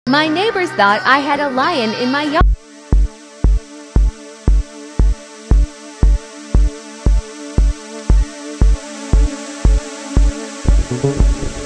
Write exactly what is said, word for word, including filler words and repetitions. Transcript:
My neighbors thought I had a lion in my yard. Thank you.